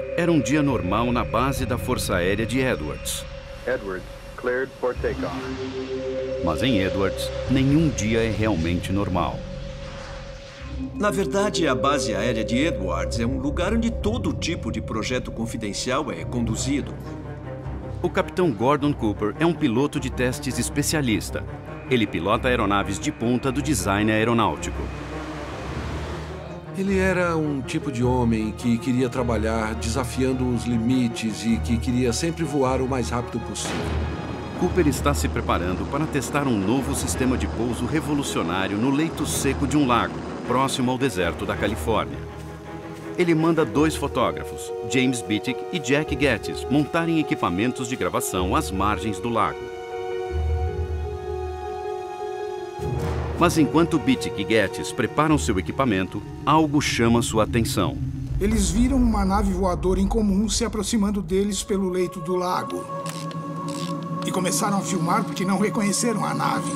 Era um dia normal na base da Força Aérea de Edwards. Edwards, cleared for takeoff. Mas em Edwards, nenhum dia é realmente normal. Na verdade, a base aérea de Edwards é um lugar onde todo tipo de projeto confidencial é conduzido. O capitão Gordon Cooper é um piloto de testes especialista. Ele pilota aeronaves de ponta do design aeronáutico. Ele era um tipo de homem que queria trabalhar desafiando os limites e que queria sempre voar o mais rápido possível. Cooper está se preparando para testar um novo sistema de pouso revolucionário no leito seco de um lago, próximo ao deserto da Califórnia. Ele manda 2 fotógrafos, James Bittick e Jack Gettis, montarem equipamentos de gravação às margens do lago. Mas enquanto Bittick e Gettis preparam seu equipamento, algo chama sua atenção. Eles viram uma nave voadora incomum se aproximando deles pelo leito do lago. E começaram a filmar porque não reconheceram a nave.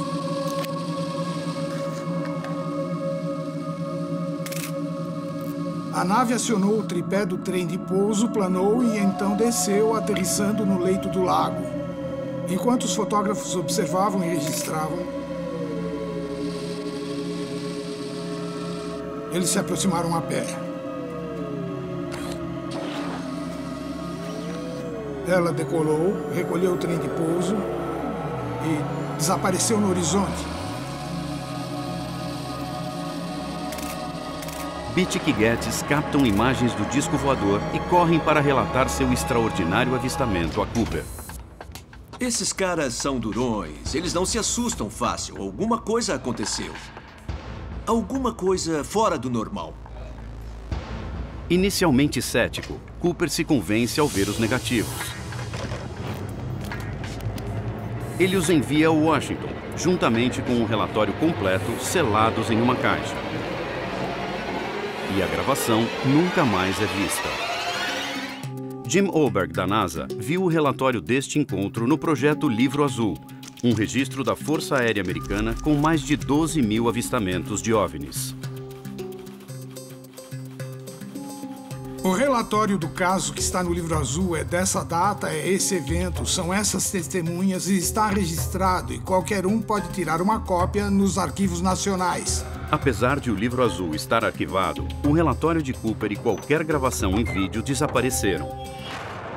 A nave acionou o tripé do trem de pouso, planou e então desceu, aterrissando no leito do lago. Enquanto os fotógrafos observavam e registravam, eles se aproximaram a pé. Ela decolou, recolheu o trem de pouso e desapareceu no horizonte. Bittick e Gettis captam imagens do disco voador e correm para relatar seu extraordinário avistamento a Cooper. Esses caras são durões, eles não se assustam fácil. Alguma coisa aconteceu. Alguma coisa fora do normal. Inicialmente cético, Cooper se convence ao ver os negativos. Ele os envia a Washington, juntamente com um relatório completo, selados em uma caixa. E a gravação nunca mais é vista. Jim Oberg, da NASA, viu o relatório deste encontro no projeto Livro Azul, um registro da Força Aérea Americana com mais de 12.000 avistamentos de OVNIs. O relatório do caso que está no Livro Azul é dessa data, é esse evento, são essas testemunhas e está registrado e qualquer um pode tirar uma cópia nos arquivos nacionais. Apesar de o Livro Azul estar arquivado, o relatório de Cooper e qualquer gravação em vídeo desapareceram.